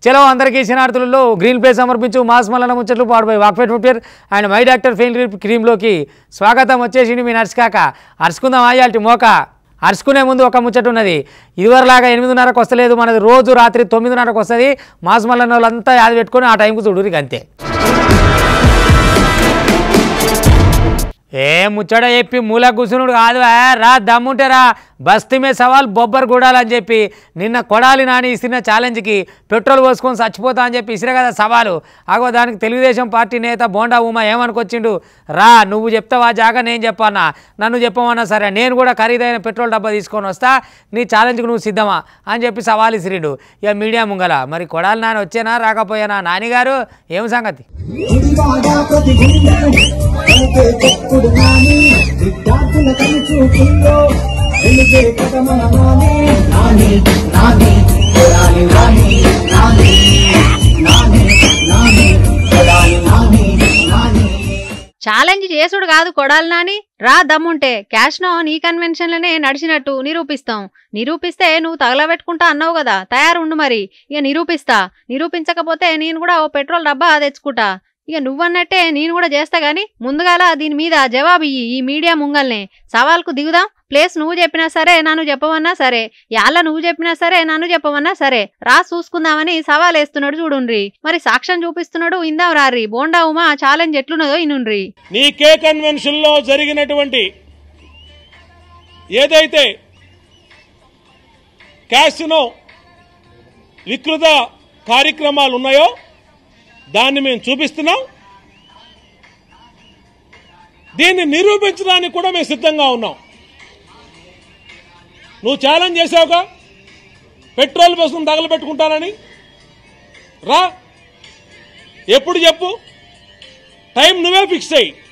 చలో అందరికీ శనార్థులలో గ్రీన్ ప్లేస్ సమర్పించు మాస్ మల్లన ముచ్చట్లు పాడుపోయి Walkfit footwear and my doctor pain క్రీమ్లోకి స్వాగతం వచ్చేసింది మీ నర్స్ కాక. అరుచుకుందాం ఆయాల్టి మోక. అరుచుకునే ముందు ఒక ముచ్చట ఉన్నది. ఇదివరలాగా 8:30కు వస్తలేదు, మనది రోజు రాత్రి 9:30కు వస్తుంది. మాస్ మల్లన వాళ్ళంతా యాది పెట్టుకొని ఆ టైంకు చూడురికి అంతే. ఏ ముచ్చట చెప్పి మూల కూర్చునుడు కాదు, రా దమ్ముంటే రా బస్తీమే సవాల్ బొబ్బర్ గుడాలని చెప్పి నిన్న కొడాలి నాని ఇస్తున్న ఛాలెంజ్కి పెట్రోల్ పోసుకొని చచ్చిపోతా అని చెప్పి ఇసిరే కదా సవాలు. అగో దానికి తెలుగుదేశం పార్టీ నేత బోండా ఉమా ఏమనుకొచ్చిండు, రా నువ్వు చెప్తావా జాగా నేను చెప్పన్నా, నన్ను చెప్పమన్నా సరే నేను కూడా ఖరీదైన పెట్రోల్ డబ్బా తీసుకొని వస్తా, నీ ఛాలెంజ్కి నువ్వు సిద్ధమా అని చెప్పి సవాల్ ఇసిరిండు. ఇక మీడియా ముంగల మరి కొడాలి నాని వచ్చేనా రాకపోయానా, నానిగారు ఏం సంగతి? ఛాలెంజ్ చేసుడు కాదు కొడాలి నాని, రా దమ్ముంటే క్యాష్నో నీ కన్వెన్షన్లనే నడిచినట్టు నిరూపిస్తాం. నిరూపిస్తే నువ్వు తగలబెట్టుకుంటా అన్నావు కదా, తయారుండు మరి. ఇక నిరూపించకపోతే నేను కూడా ఓ పెట్రోల్ డబ్బా తెచ్చుకుంటా. ఇక నువ్వన్నట్టే నేను కూడా చేస్తా గాని ముందుగాల దీని మీద జవాబు ఇయ్యి. ఈ మీడియా ముంగల్నే సవాల్కు దిగుదాం. ప్లేస్ నువ్వు చెప్పినా సరే నన్ను చెప్పమన్నా సరే, యాళ్ళ నువ్వు చెప్పినా సరే నన్ను చెప్పమన్నా సరే, రా చూసుకుందామని సవాల్ వేస్తున్నాడు చూడుండ్రి. మరి సాక్ష్యం చూపిస్తున్నాడు, ఇందాం రారి. బోండా ఉమా ఛాలెంజ్ ఎట్లున్నదో ఇనుండ్రి. నీ కే కన్వెన్షన్ లో జరిగినటువంటి ఏదైతే క్యాసినో వికృత కార్యక్రమాలు ఉన్నాయో దాన్ని మేము చూపిస్తున్నాం. దీన్ని నిరూపించడానికి కూడా మేము సిద్ధంగా ఉన్నాం. నువ్వు ఛాలెంజ్ చేసావుగా పెట్రోల్ బస్సును తగలబెట్టుకుంటానని, రా ఎప్పుడు చెప్పు, టైం నువ్వే ఫిక్స్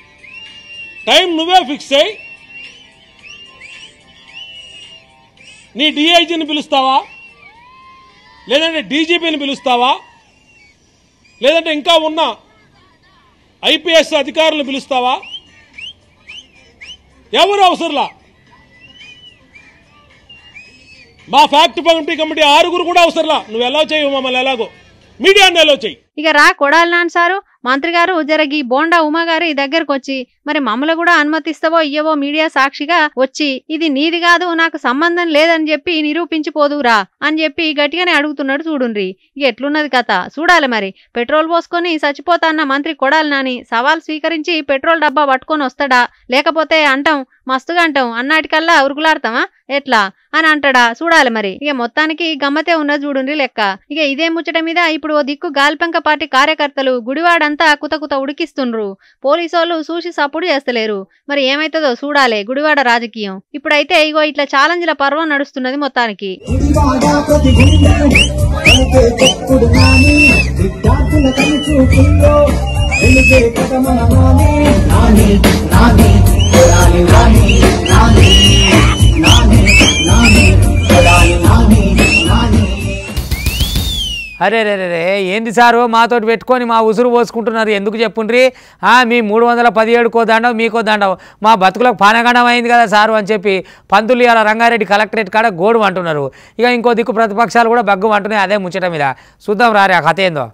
అయ్యి నీ డిఐజీని పిలుస్తావా, లేదంటే డీజీపీని పిలుస్తావా, లేదంటే ఇంకా ఉన్న ఐపీఎస్ అధికారులను పిలుస్తావా? ఎవరు అవసరంలా. మా ఫ్యాక్ట్ కమిటీ 6 కూడా అవసరంలా. నువ్వు ఎలా చేయవు, మమ్మల్ని ఎలాగో మీడియాని ఎలా చేయి. ఇక రా కొడాలి నాని సారు, మంత్రి గారు జరగి బోండా ఉమా గారి దగ్గరకు వచ్చి మరి మమ్మల్ని కూడా అనుమతిస్తావో ఇయ్యవో మీడియా సాక్షిగా వచ్చి ఇది నీది కాదు నాకు సంబంధం లేదని చెప్పి నిరూపించిపోదురా అని చెప్పి గట్టిగానే అడుగుతున్నాడు చూడుండ్రి. ఇక ఎట్లున్నది కథ చూడాలి మరి. పెట్రోల్ పోసుకొని చచ్చిపోతా అన్న మంత్రి కొడాలి నాని సవాల్ స్వీకరించి పెట్రోల్ డబ్బా పట్టుకొని వస్తాడా, లేకపోతే అంటాం మస్తుగా అంటాం అన్నాటికల్లా ఉరుకులాడతామా ఎట్లా అని అంటాడా చూడాలి మరి. ఇక మొత్తానికి గమ్మతే ఉన్నది చూడుండ్రి లెక్క. ఇక ఇదే ముచ్చట మీద ఇప్పుడు ఓ దిక్కు గాల్పెంక పార్టీ కార్యకర్తలు గుడివాడంతా కుతకుత ఉడికిస్తుండ్రు. పోలీసోళ్ళు చూసి సపోర్ట్ చేస్తలేరు. మరి ఏమైతుందో చూడాలి గుడివాడ రాజకీయం. ఇప్పుడైతే ఇగో ఇట్లా ఛాలెంజ్ల పర్వం నడుస్తున్నది మొత్తానికి. అరే రే రే ఏంది సారు మాతోటి పెట్టుకొని మా ఉసురు పోసుకుంటున్నారు, ఎందుకు చెప్పుండ్రి? మీ 317కో దండవు మీకో దండవు, మా బతుకులకు పానగండం అయింది కదా సారు అని చెప్పి పంతులు ఇలా రంగారెడ్డి కలెక్టరేట్ కాడ గోడు అంటున్నారు. ఇక ఇంకో దిక్కు ప్రతిపక్షాలు కూడా బగ్గు అంటున్నాయి అదే ముచ్చట మీద. చూద్దాం రారే ఆ కథ ఏందో.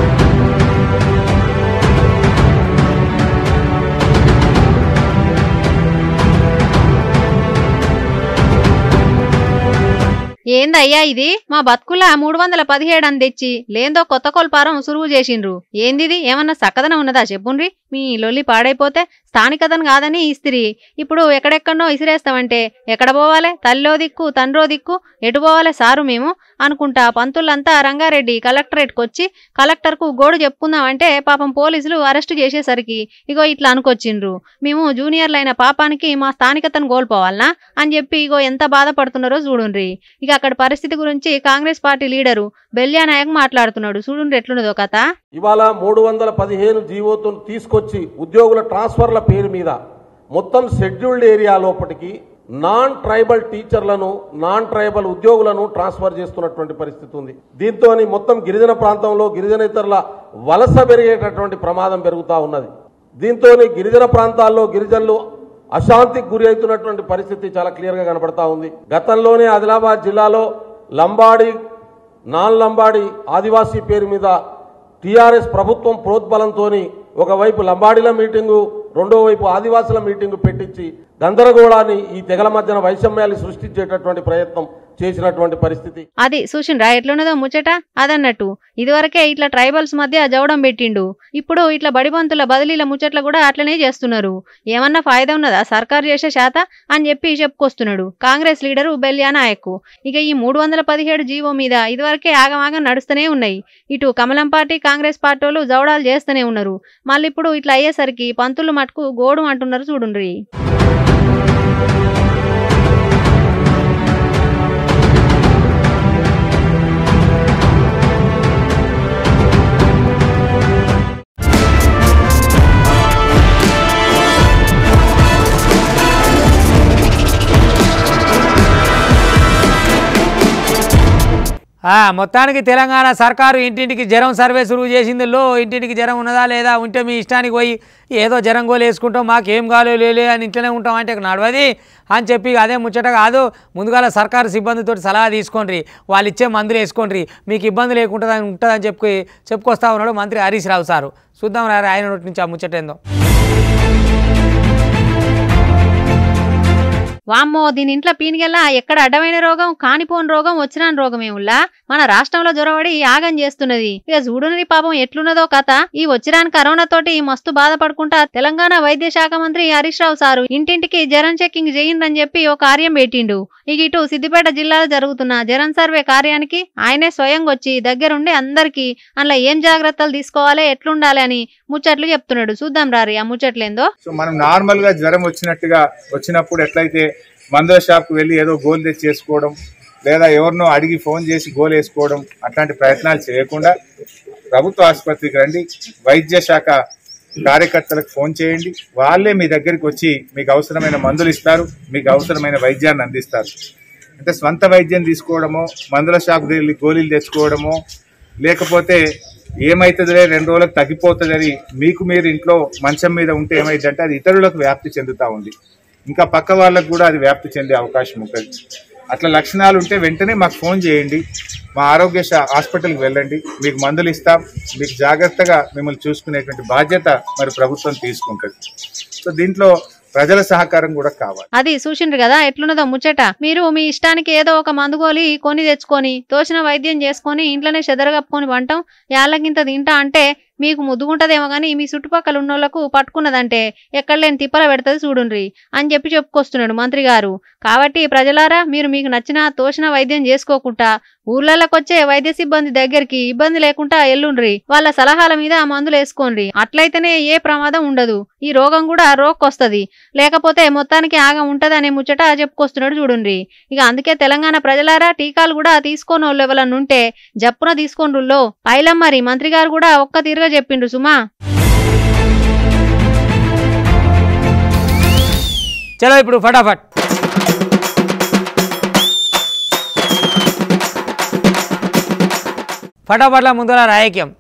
ఏందయ్యా ఇది, మా బతుకుల 317 అని తెచ్చి లేందో కొత్త కొల్పారం సురువు చేసిండ్రు. ఏందిది, ఏమన్నా సక్కదనం ఉన్నదా చెప్పుండ్రి. మీ లొల్లి పాడైపోతే స్థానికతను కాదని ఇస్తిరి. ఇప్పుడు ఎక్కడెక్కడో ఇసిరేస్తామంటే ఎక్కడ పోవాలి? తల్లో దిక్కు తండ్రో దిక్కు ఎటు పోవాలి సారు మేము అనుకుంటా పంతులంతా రంగారెడ్డి కలెక్టరేట్కి వచ్చి కలెక్టర్కు గోడు చెప్పుకుందామంటే పాపం పోలీసులు అరెస్టు చేసేసరికి ఇగో ఇట్లా అనుకొచ్చిండ్రు. మేము జూనియర్లైన పాపానికి మా స్థానికతను కోల్పోవాలనా అని చెప్పి ఇగో ఎంత బాధపడుతున్నారో చూడుండ్రి. ఇక అక్కడ పరిస్థితి గురించి కాంగ్రెస్ పార్టీ లీడరు బెల్యా నాయక్ మాట్లాడుతున్నాడు. చూడుండ్రి ఎట్లున్నదో కథ. ఇవాళ 315 జీవోతో తీసుకొచ్చి ఉద్యోగుల ట్రాన్స్ఫర్ల పేరు మీద మొత్తం షెడ్యూల్డ్ ఏరియా లోపటికి నాన్ ట్రైబల్ టీచర్లను నాన్ ట్రైబల్ ఉద్యోగులను ట్రాన్స్ఫర్ చేస్తున్నటువంటి పరిస్థితి ఉంది. దీంతో మొత్తం గిరిజన ప్రాంతంలో గిరిజనేతరుల వలస పెరిగేటటువంటి ప్రమాదం పెరుగుతూ ఉన్నది. దీంతో గిరిజన ప్రాంతాల్లో గిరిజనులు అశాంతికి గురి అవుతున్నటువంటి పరిస్థితి చాలా క్లియర్ గా కనబడతా ఉంది. గతంలోనే ఆదిలాబాద్ జిల్లాలో లంబాడి నాన్ లంబాడి ఆదివాసీ పేరు మీద టీఆర్ఎస్ ప్రభుత్వం ప్రోద్బలంతోని ఒకవైపు లంబాడీల మీటింగు రెండో వైపు ఆదివాసుల మీటింగు పెట్టించి గందరగోళాన్ని ఈ తెగల మధ్యన వైషమ్యాన్ని సృష్టించేటటువంటి ప్రయత్నం చేసినటువంటి పరిస్థితి. అది చూసిండ్రా ఎట్లున్నదో ముచ్చట. అదన్నట్టు ఇదివరకే ఇట్లా ట్రైబల్స్ మధ్య జవడం పెట్టిండు, ఇప్పుడు ఇట్లా బడిబంతుల బదిలీల ముచ్చట్లు కూడా అట్లనే చేస్తున్నారు. ఏమన్నా ఫాయిదా ఉన్నదా సర్కారు చేసే శాత అని చెప్పి చెప్పుకొస్తున్నాడు కాంగ్రెస్ లీడరు బెల్యా నాయక్. ఇక ఈ 317 జీవో మీద ఇదివరకే ఆగమాగం నడుస్తూనే ఉన్నాయి. ఇటు కమలం పార్టీ కాంగ్రెస్ పార్టీలు జవడాలు చేస్తూనే ఉన్నారు. మళ్ళీ ఇప్పుడు ఇట్లా అయ్యేసరికి పంతులు మటుకు గోడు అంటున్నారు చూడుండ్రి. మొత్తానికి తెలంగాణ సర్కారు ఇంటింటికి జ్వరం సర్వే సురువు చేసిందిలో ఇంటింటికి జ్వరం ఉన్నదా లేదా, ఉంటే మీ ఇష్టానికి పోయి ఏదో జ్వరం గోలు వేసుకుంటాం మాకేం కాలో లేలే అని ఇంట్లోనే ఉంటాం అంటే నడవది అని చెప్పి అదే ముచ్చట కాదు. ముందుగాల సర్కారు సిబ్బందితో సలహా తీసుకోండి, వాళ్ళు ఇచ్చే మందులు వేసుకోండి, మీకు ఇబ్బంది లేకుండా ఉంటుందని చెప్పుకొస్తా ఉన్నాడు మంత్రి హరీష్ రావు సారు. చూద్దాం ఆయన నోటి నుంచి ఆ ముచ్చట ఏందో. వామ్మో దీని ఇంట్లో పీనిగెల్లా ఎక్కడ అడ్డమైన రోగం కానిపోని రోగం వచ్చిన రోగమేముల్లా మన రాష్ట్రంలో జ్వరబడి యాగం చేస్తున్నది. ఇక చూడుని పాపం ఎట్లున్నదో కథ. ఈ వచ్చిరాని కరోనా తోటి మస్తు బాధపడుకుంటా తెలంగాణ వైద్య శాఖ మంత్రి హరీష్ రావు సారు ఇంటింటికి జ్వరం చెక్కింగ్ చేయిందని చెప్పి ఓ కార్యం పెట్టిండు. ఇక ఇటు సిద్దిపేట జిల్లాలో జరుగుతున్న జ్వరం సర్వే కార్యానికి ఆయనే స్వయంగా వచ్చి దగ్గరుండి అందరికీ అందులో ఏం జాగ్రత్తలు తీసుకోవాలి ఎట్లుండాలి అని ముచ్చట్లు చెప్తున్నాడు. చూద్దాం రారి ఆ ముచ్చట్లేందో. మనం నార్మల్ గా జ్వరం వచ్చినప్పుడు ఎట్లయితే మందుల షాప్కి వెళ్ళి ఏదో గోల్ తెచ్చి చేసుకోవడం లేదా ఎవరినో అడిగి ఫోన్ చేసి గోల్ వేసుకోవడం అట్లాంటి ప్రయత్నాలు చేయకుండా ప్రభుత్వ ఆసుపత్రికి రండి, వైద్య శాఖ కార్యకర్తలకు ఫోన్ చేయండి, వాళ్ళే మీ దగ్గరికి వచ్చి మీకు అవసరమైన మందులు ఇస్తారు, మీకు అవసరమైన వైద్యాన్ని అందిస్తారు. అంటే స్వంత వైద్యం తీసుకోవడమో మందుల షాప్కి వెళ్ళి గోళీలు తెచ్చుకోవడమో లేకపోతే ఏమైతుందిలే 2 రోజులకు తగ్గిపోతుందని మీకు మీరు ఇంట్లో మంచం మీద ఉంటే ఏమైందంటే అది ఇతరులకు వ్యాప్తి చెందుతూ ఉంది, ఇంకా పక్క వాళ్ళకు కూడా అది వ్యాప్తి చెందే అవకాశం ఉంటుంది. అట్లా లక్షణాలు ఉంటే వెంటనే మాకు ఫోన్ చేయండి, మా ఆరోగ్య హాస్పిటల్కి వెళ్ళండి, మీకు మందులు ఇస్తాం, మీకు జాగ్రత్తగా మిమ్మల్ని చూసుకునేటువంటి బాధ్యత మరి ప్రభుత్వం తీసుకుంటుంది. సో దీంట్లో ప్రజల సహకారం కూడా కావాలి. అది చూసిండ్రు కదా ఎట్లున్నదో ముచ్చట. మీరు మీ ఇష్టానికి ఏదో ఒక మందుగోలి కొని తెచ్చుకొని తోచిన వైద్యం చేసుకొని ఇంట్లోనే చెదరగప్పుకొని వంటాం యాళ్ళకింత తింటా అంటే మీకు ముద్దుగుంటదేమో గానీ మీ చుట్టుపక్కల ఉన్నోళ్లకు పట్టుకున్నదంటే ఎక్కడ లేని తిప్పల పెడతది చూడుండ్రి అని చెప్పి చెప్పుకొస్తున్నాడు మంత్రి గారు. కాబట్టి ప్రజలారా మీరు మీకు నచ్చిన తోచిన వైద్యం చేసుకోకుండా ఊర్లలోకొచ్చే వైద్య సిబ్బంది దగ్గరికి ఇబ్బంది లేకుండా ఎల్లుండ్రి, వాళ్ళ సలహాల మీద ఆ మందులు వేసుకోండి. అట్లయితేనే ఏ ప్రమాదం ఉండదు, ఈ రోగం కూడా రోక్కొస్తది, లేకపోతే మొత్తానికి ఆగం ఉంటది అనే ముచ్చట చెప్పుకొస్తున్నాడు చూడుండ్రి. ఇక అందుకే తెలంగాణ ప్రజలారా టీకాలు కూడా తీసుకోనోళ్ళు ఎవరన్నుంటే జప్పున తీసుకోండ్రుల్లో పైలం. మరి మంత్రి గారు కూడా ఒక్క తీరుగా చెప్పిండ్రు సుమా. చలో ఇప్పుడు ఫటాఫట్ ఫటాఫట్ల ముందర రాయక్యం.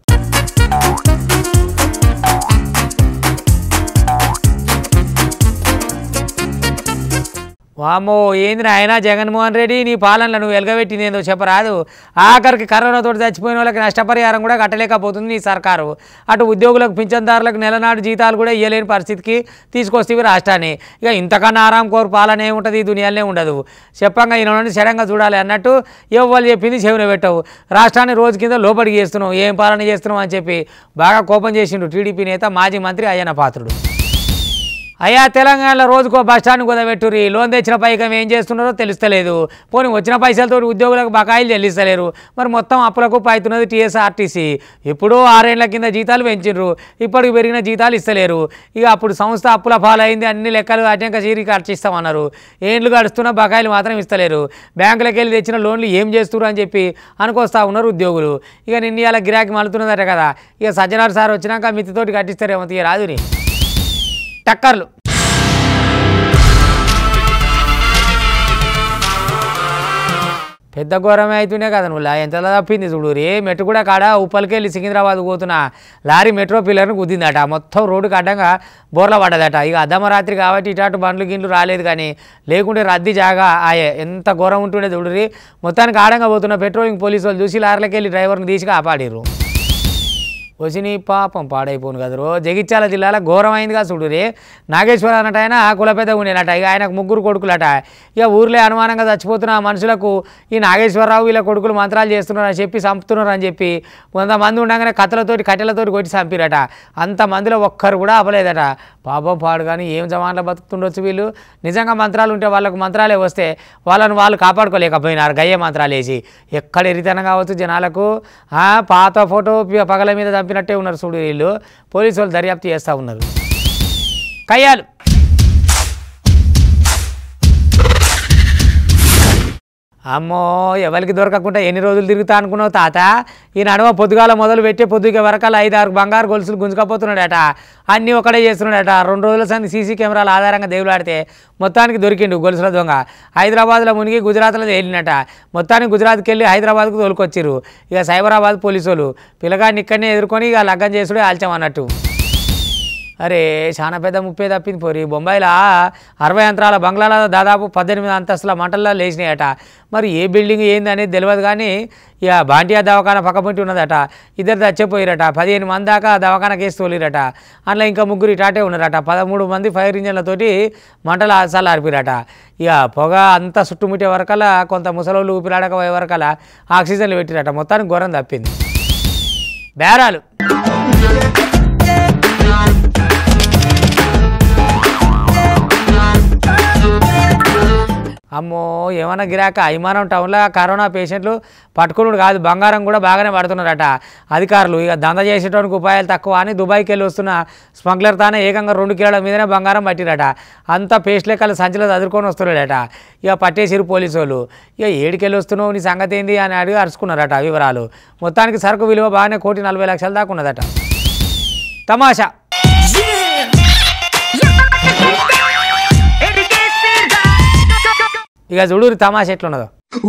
వామో ఏంది ఆయన జగన్మోహన్ రెడ్డి నీ పాలనలో నువ్వు వెలగబెట్టింది ఏందో చెప్పరాదు. ఆఖరికి కరోనాతో చచ్చిపోయిన వాళ్ళకి నష్టపరిహారం కూడా కట్టలేకపోతుంది నీ సర్కారు. అటు ఉద్యోగులకు పింఛన్దారులకు నెలనాడు జీతాలు కూడా ఇవ్వలేని పరిస్థితికి తీసుకొస్తేవి రాష్ట్రాన్ని. ఇక ఇంతకన్నా ఆరాం కోరు పాలన ఏముంటుంది, ఈ దునియాలనే ఉండదు. చెప్పంగా ఈయన నుండి సడన్గా చూడాలి అన్నట్టు ఎవరు చెప్పింది చెవిన పెట్టవు. రాష్ట్రాన్ని రోజు కింద లోపలికి చేస్తున్నావు, ఏం పాలన చేస్తున్నావు అని చెప్పి బాగా కోపం చేసిండు టీడీపీ నేత మాజీ మంత్రి అయ్యన్న పాత్రుడు. అయ్యా తెలంగాణలో రోజుకో బస్టాండ్ కుదబెట్టుర్రి, లోన్ తెచ్చిన పైకం ఏం చేస్తున్నారో తెలుస్తలేదు, పోనీ వచ్చిన పైసలతో ఉద్యోగులకు బకాయిలు చెల్లిస్తలేరు, మరి మొత్తం అప్పులకు పైతున్నది టీఎస్ఆర్టీసీ. ఎప్పుడో 6 ఏళ్ల కింద జీతాలు పెంచిండ్రు, ఇప్పటికి పెరిగిన జీతాలు ఇస్తలేరు. ఇక అప్పుడు సంస్థ అప్పుల పాలైంది, అన్ని లెక్కలు అటంక చీరికి ఖర్చిస్తామన్నారు, ఏండ్లు గడుస్తున్న బకాయిలు మాత్రం ఇస్తలేరు. బ్యాంకులకు వెళ్ళి తెచ్చిన లోన్లు ఏం చేస్తున్నారు అని చెప్పి అనుకొస్తా ఉన్నారు ఉద్యోగులు. ఇక నిన్న ఇలా గిరాకీ మలుతున్నదట కదా, ఇక సజ్జనార్ సార్ వచ్చినాక మితితోటి కట్టిస్తారేమో తీయ రాదుని టక్కర్లు. పెద్ద ఘోరమే అవుతున్నాయి కదా నువ్వు ఎంతలా తప్పింది చూడు రే మెట్టు కూడా కాడ ఉప్పలకెళ్ళి సికింద్రాబాద్ పోతున్న లారీ మెట్రో పిల్లర్ను గుద్దిందట మొత్తం రోడ్డుకి అడ్డంగా బోర్ల పడ్డదట ఇక అర్ధమరాత్రి కాబట్టి ఇటాటు బండ్లు గిన్లు రాలేదు కానీ లేకుంటే రద్దీ జాగా ఆయే ఎంత ఘోరం ఉంటుండే చూడు రే మొత్తానికి ఆడంగా పోతున్న పెట్రోలింగ్ పోలీసు వాళ్ళు చూసి లారీలకి వెళ్ళి డ్రైవర్ని తీసి కాపాడిర్రు వచ్చిన పాపం పాడైపోను కదా జగిత్యాల జిల్లాలో ఘోరమైందిగా చూడు రే నాగేశ్వర అన్నట ఆయన కులపెద్ద ఉండేనట ఇక ఆయనకు 3 కొడుకులట ఇక ఊర్లే అనుమానంగా చచ్చిపోతున్న మనుషులకు ఈ నాగేశ్వరరావు వీళ్ళ కొడుకులు మంత్రాలు చేస్తున్నారని చెప్పి చంపుతున్నారు అని చెప్పి 100 మంది ఉండగానే కట్టెలతోటి కొట్టి చంపిరట అంతమందిలో ఒక్కరు కూడా అవ్వలేదట పాపం పాడు కానీ ఏం జమాన్లో బతుకుతుండొచ్చు వీళ్ళు నిజంగా మంత్రాలు ఉంటే వాళ్ళకు మంత్రాలే వస్తే వాళ్ళు కాపాడుకోలేకపోయినారు గయ్య మంత్రాలు వేసి ఎక్కడ ఎరితనం కావచ్చు జనాలకు పాత ఫోటో పగల మీద చంపినట్టే ఉన్నారు చూడు వీళ్ళు పోలీసు వాళ్ళు దర్యాప్తు చేస్తూ ఉన్నారు కయ్యాలు అమ్మో ఎవరికి దొరకకుండా ఎన్ని రోజులు తిరుగుతా అనుకున్నావు తాత ఈ నడవ పొద్దుగాల మొదలు పెట్టి పొద్దుగా వరకాల 5-6 బంగారు గొలుసులు గుంజుకపోతున్నాడట అన్నీ ఒకటే చేస్తున్నాడట 2 రోజుల సంది సీసీ కెమెరాల ఆధారంగా దేవులాడితే మొత్తానికి దొరికిండు గొలుసుల దొంగ హైదరాబాద్లో మునిగి గుజరాత్లో వెళ్ళినట మొత్తానికి గుజరాత్కి వెళ్ళి హైదరాబాద్కు తోలుకొచ్చిర్రు ఇక సైబరాబాద్ పోలీసు వాళ్ళు పిల్లగాడిని ఇక్కడనే ఎదుర్కొని ఇక లగ్గం చేసుడే ఆల్చామన్నట్టు అరే చాలా పెద్ద ముప్పే తప్పింది పోరి బొంబాయిలో 60 యంత్రాల బంగ్లాల దాదాపు 18 అంతస్తుల మంటల్లో లేచినాయట మరి ఏ బిల్డింగ్ ఏంది అనేది తెలియదు కానీ ఇక బాంటియా దవాఖాన పక్కపొంటి ఉన్నదట ఇద్దరు చచ్చిపోయిరట 15 మంది దాకా దవాఖాన కేసు తోలిరట అందులో ఇంకా 3 ఇటాటే ఉన్నారట 13 మంది ఫైర్ ఇంజన్లతోటి మంటలు అసలు ఆర్పిరట ఇక పొగ అంతా చుట్టుముట్టే వరకల్లా కొంత ముసలోళ్ళు ఊపిరాడక పోయే వరకల్లా ఆక్సిజన్లు పెట్టిరట మొత్తానికి ఘోరం తప్పింది బేరాలు అమ్మో ఏమన్నా గిరాక అభిమానం టౌన్లో కరోనా పేషెంట్లు పట్టుకున్నాడు కాదు బంగారం కూడా బాగానే పడుతున్నారట అధికారులు ఇక దంద చేసేటోనికి ఉపాయాలు తక్కువ అని దుబాయ్కి వెళ్ళి వస్తున్న స్మగ్లర్ తానే ఏకంగా 2 కిలోల మీదనే బంగారం పట్టిరట అంతా పేస్ట్ లెక్కలు సంచిలో చదువుకొని వస్తున్నాడట ఇక పట్టేసిరు పోలీసు వాళ్ళు ఇక 7కి వెళ్ళి వస్తున్నావు నీ సంగతి ఏంది అని అడిగి అరుచుకున్నారట వివరాలు మొత్తానికి సరుకు విలువ బాగానే 1,40,00,000 దాకా ఉన్నదట తమాషా ఇక చూడు తమాషా ఎట్లున్నదో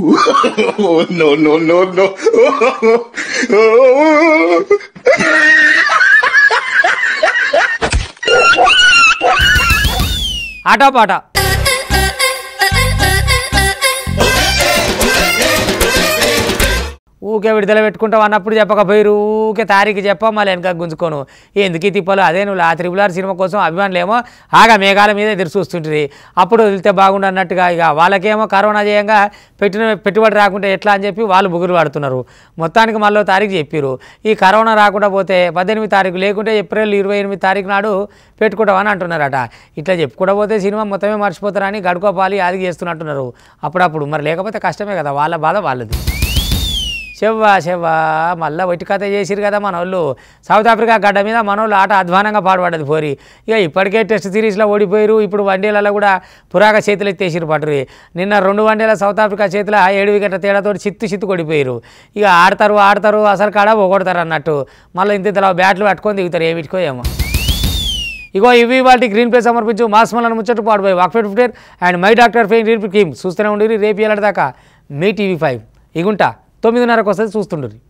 ఆటో పాట ఊకే విడుదల పెట్టుకుంటావు అన్నప్పుడు చెప్పకపోయారు ఊకే తారీఖు చెప్ప మళ్ళీ వెనక గుంజుకోను ఎందుకు తిప్పలు అదే నువ్వు ఆ RRR సినిమా కోసం అభిమానులేమో ఆగా మేఘాల మీద ఎదురు చూస్తుంటుంది అప్పుడు వదిలితే బాగుండు అన్నట్టుగా ఇక వాళ్ళకేమో కరోనా చేయంగా పెట్టుబడి రాకుంటే ఎట్లా అని చెప్పి వాళ్ళు బుగురు పడుతున్నారు మొత్తానికి మళ్ళీ తారీఖు చెప్పారు ఈ కరోనా రాకుండా పోతే 18 తారీఖు లేకుంటే ఏప్రిల్ 28 తారీఖు నాడు పెట్టుకుంటామని అంటున్నారట ఇట్లా చెప్పుకుంటూ పోతే సినిమా మొత్తమే మర్చిపోతారని గడుకోపాలి అది చేస్తున్నట్టున్నారు అప్పుడప్పుడు మరి లేకపోతే కష్టమే కదా వాళ్ళ బాధ వాళ్ళది చెవ్వా మళ్ళీ ఒట్టి కథ చేసిరు కదా మన వాళ్ళు సౌత్ ఆఫ్రికా గడ్డ మీద మన వాళ్ళు ఆట అధ్వానంగా పాడుపడ్డది పోరి ఇక ఇప్పటికే టెస్ట్ సిరీస్లో ఓడిపోయారు ఇప్పుడు వన్డేలలో కూడా పురాగ చేతులు ఎత్తేసిరు పట్టురు నిన్న 2 వన్డేల సౌత్ ఆఫ్రికా చేతుల 7 వికెట్ల తేడాతో చిత్తు కొడిపోయారు ఇక ఆడతారు అసలు కాడ పోగొడతారు అన్నట్టు మళ్ళీ ఇంతలా బ్యాట్లు పట్టుకొని దిగుతారు ఏమిటికో ఏమో ఇగో ఇవి వాటి గ్రీన్ ప్లేస్ సమర్పించు మాస్మలను ముచ్చట్టు పాడుపోయి Walkfit footwear and my doctor pain రీప్ కీమ్ చూస్తూనే ఉండి రేపు ఏళ్ళ దాకా మీ TV5 ఇగుంటా 9:30 వస్తుంది చూస్తుండ్రి.